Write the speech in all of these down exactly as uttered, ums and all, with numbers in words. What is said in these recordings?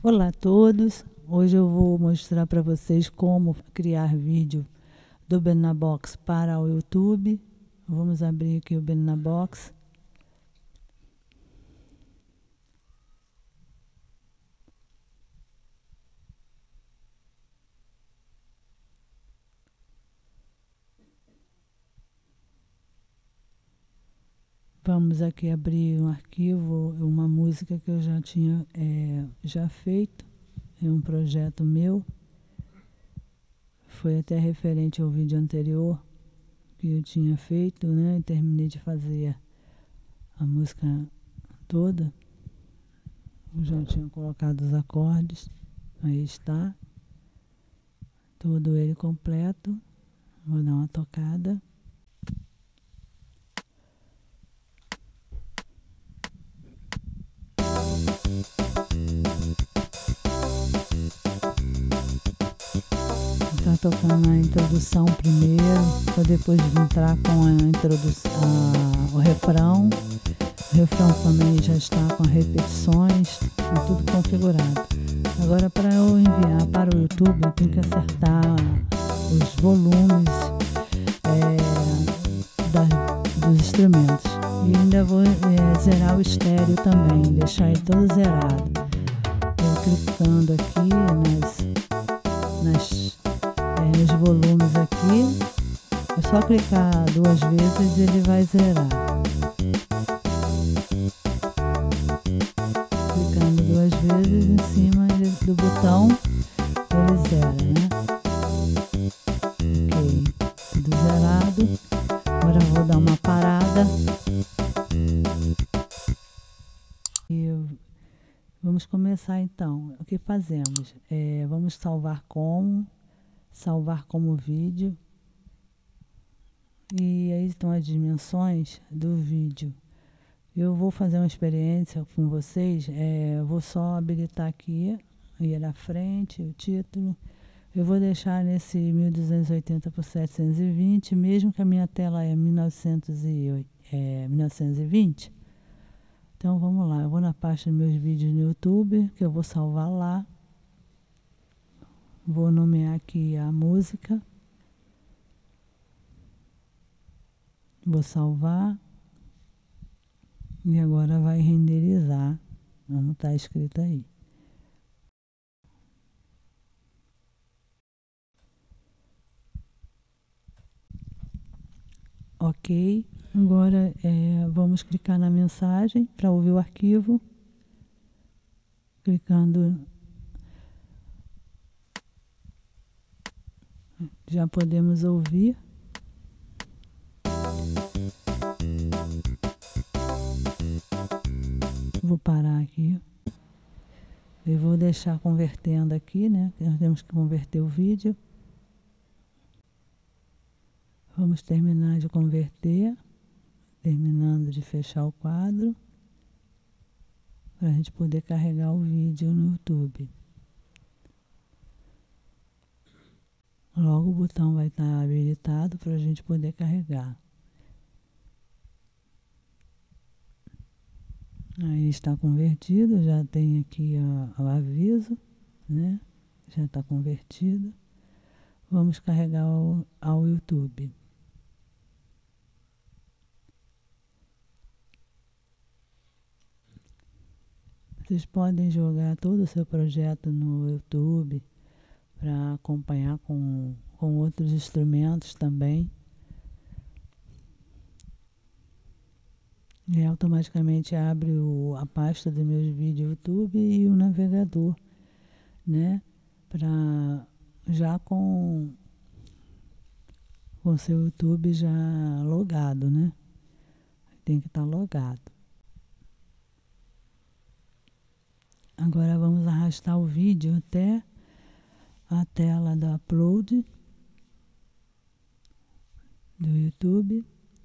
Olá a todos, hoje eu vou mostrar para vocês como criar vídeo do Benabox para o YouTube. Vamos abrir aqui o Benabox. Vamos aqui abrir um arquivo, uma música que eu já tinha é, já feito, é um projeto meu. Foi até referente ao vídeo anterior que eu tinha feito, né? E terminei de fazer a música toda. Eu já tinha colocado os acordes, aí está. Todo ele completo. Vou dar uma tocada. Está tocando a introdução primeiro, para depois entrar com a introdução, a, o refrão. O refrão também já está com repetições, tá tudo configurado. Agora, para eu enviar para o YouTube, eu tenho que acertar os volumes é, da, dos instrumentos. E ainda vou é, zerar o estéreo também, deixar ele todo zerado. Eu clicando aqui nas, nas, é, nos volumes aqui, é só clicar duas vezes e ele vai zerar. Clicando duas vezes em cima do botão, ele zera, né? Ok, tudo zerado. Agora eu vou dar uma parada. E vamos começar então. O que fazemos? É, vamos salvar como, salvar como vídeo. E aí estão as dimensões do vídeo. Eu vou fazer uma experiência com vocês. É, eu vou só habilitar aqui, ir na frente, o título. Eu vou deixar nesse mil duzentos e oitenta por setecentos e vinte, mesmo que a minha tela é mil novecentos e vinte. Então vamos lá, eu vou na pasta dos meus vídeos no YouTube, que eu vou salvar lá. Vou nomear aqui a música. Vou salvar. E agora vai renderizar, como está escrito aí. Ok, agora é, vamos clicar na mensagem para ouvir o arquivo. Clicando, já podemos ouvir. Vou parar aqui. Eu vou deixar convertendo aqui, né? Nós temos que converter o vídeo. Vamos terminar de converter. Terminando de fechar o quadro. Para a gente poder carregar o vídeo no YouTube. Logo o botão vai estar habilitado para a gente poder carregar. Aí está convertido, já tem aqui ó, o aviso, né? Já está convertido. Vamos carregar ao, ao YouTube. Vocês podem jogar todo o seu projeto no YouTube para acompanhar com, com outros instrumentos também. E automaticamente abre o, a pasta dos meus vídeos YouTube e o navegador, né? Pra, já com o seu YouTube já logado, né? Tem que estar logado. Agora vamos arrastar o vídeo até a tela do upload do YouTube.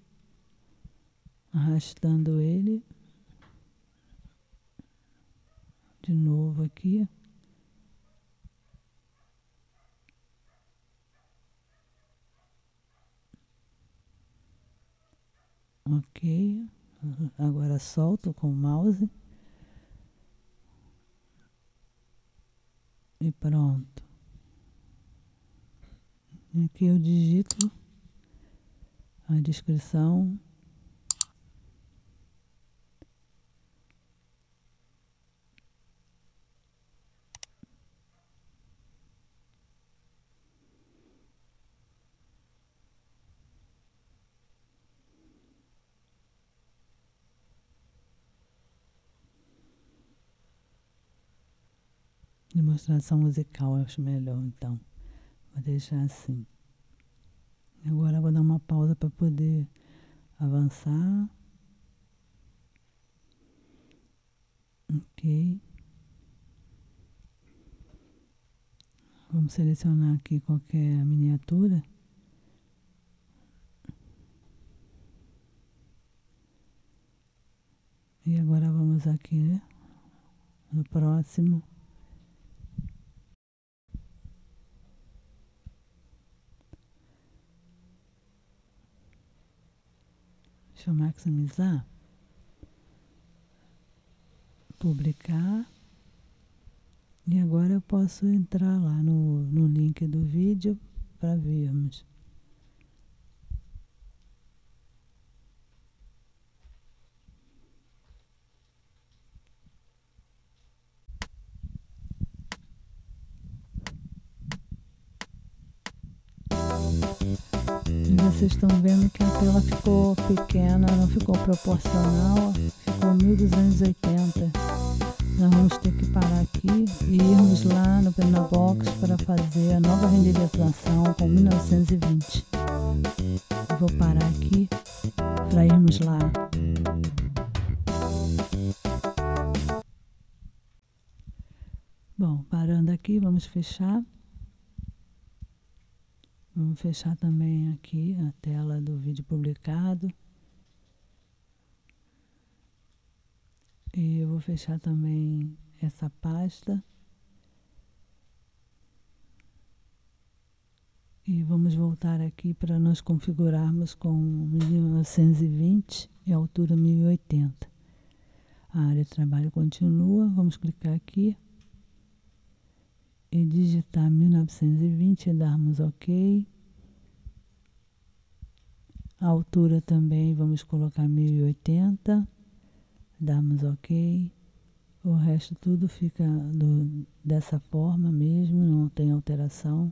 Arrastando ele de novo aqui. Ok. Agora solto com o mouse. E pronto. Aqui eu digito a descrição. Demonstração musical, eu acho melhor, então. Vou deixar assim. Agora eu vou dar uma pausa para poder avançar. Ok. Vamos selecionar aqui qualquer miniatura. E agora vamos aqui, né, no próximo. Deixa eu maximizar. Publicar. E agora eu posso entrar lá no, no link do vídeo para vermos. E vocês estão vendo que a tela ficou pequena, não ficou proporcional, ficou mil duzentos e oitenta. Nós vamos ter que parar aqui e irmos lá no Penobox para fazer a nova renderização com mil novecentos e vinte. Eu vou parar aqui para irmos lá. Bom, parando aqui, vamos fechar. Vamos fechar também aqui a tela do vídeo publicado. E eu vou fechar também essa pasta. E vamos voltar aqui para nós configurarmos com mil novecentos e vinte e a altura mil e oitenta. A área de trabalho continua. Vamos clicar aqui. E digitar mil novecentos e vinte e darmos OK. A altura também vamos colocar mil e oitenta. Darmos OK. O resto tudo fica do, dessa forma mesmo, não tem alteração.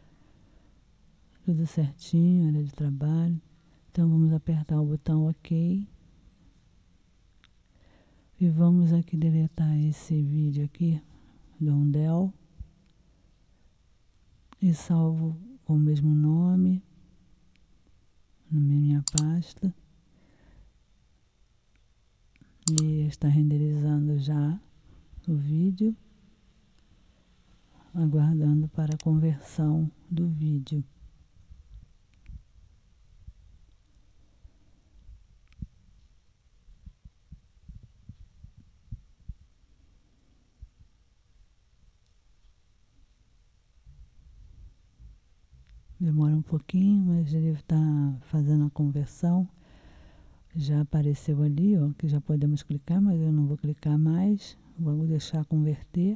Tudo certinho, área de trabalho. Então vamos apertar o botão OK. E vamos aqui deletar esse vídeo aqui do Undel. E salvo com o mesmo nome na minha pasta. E está renderizando já o vídeo, aguardando para a conversão do vídeo. Demora um pouquinho, mas ele está fazendo a conversão. Já apareceu ali, ó, que já podemos clicar, mas eu não vou clicar mais. Vamos deixar converter.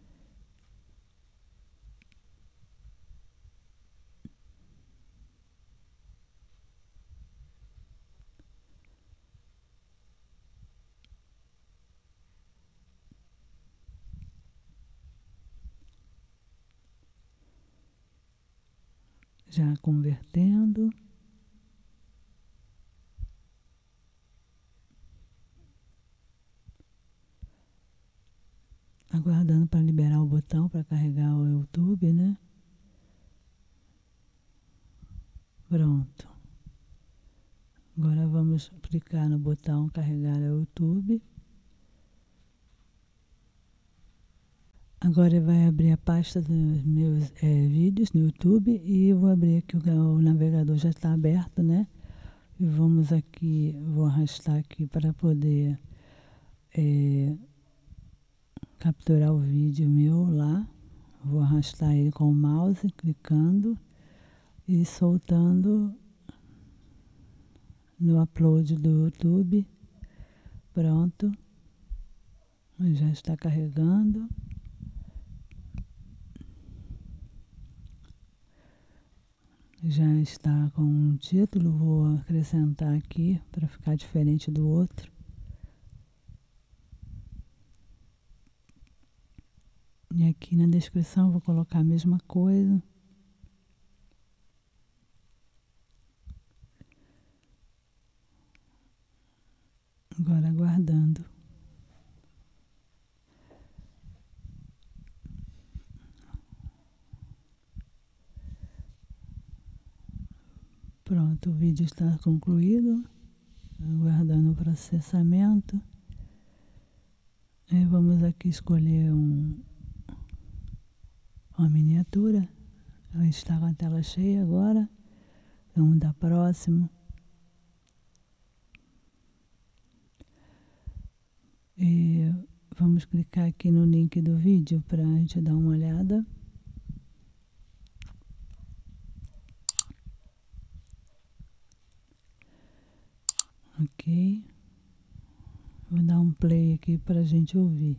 Já convertendo. Aguardando para liberar o botão para carregar o YouTube, né? Pronto. Agora vamos clicar no botão carregar o YouTube. Agora vai abrir a pasta dos meus é, vídeos no YouTube e eu vou abrir aqui, o, o navegador já está aberto, né? E vamos aqui, vou arrastar aqui para poder é, capturar o vídeo meu lá. Vou arrastar ele com o mouse, clicando e soltando no upload do YouTube. Pronto. Já está carregando. que já está com um título, vou acrescentar aqui para ficar diferente do outro. E aqui na descrição vou colocar a mesma coisa. Agora aguardando. Pronto, o vídeo está concluído. Aguardando o processamento. E vamos aqui escolher um, uma miniatura. Ela está com a tela cheia agora. Vamos dar próximo. E vamos clicar aqui no link do vídeo para a gente dar uma olhada. Ok. Vou dar um play aqui para a gente ouvir.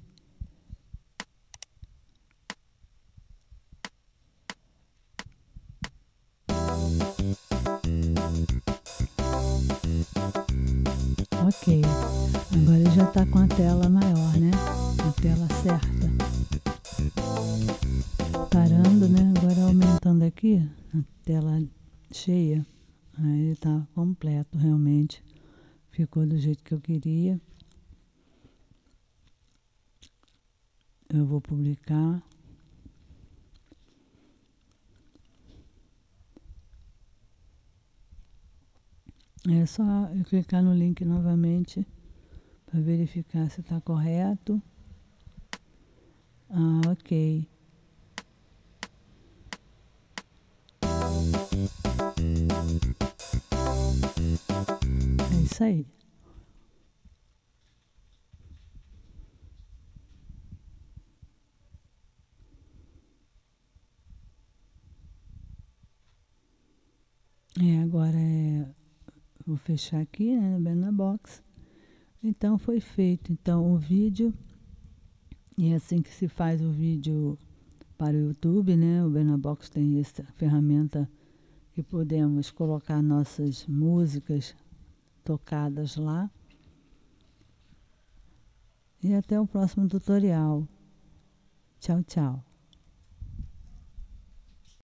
Ok, agora já está com a tela maior, né? A tela certa. Parando, né? Agora aumentando aqui, a tela cheia. Aí está completo, realmente. Ficou do jeito que eu queria. Eu vou publicar. É só eu clicar no link novamente para verificar se está correto. Ah, ok. É isso aí. É, agora é... Vou fechar aqui, né, bem na box. Então, foi feito. Então, o vídeo, e é assim que se faz o vídeo para o YouTube, né? O Benabox tem essa ferramenta que podemos colocar nossas músicas tocadas lá. E até o próximo tutorial. Tchau, tchau.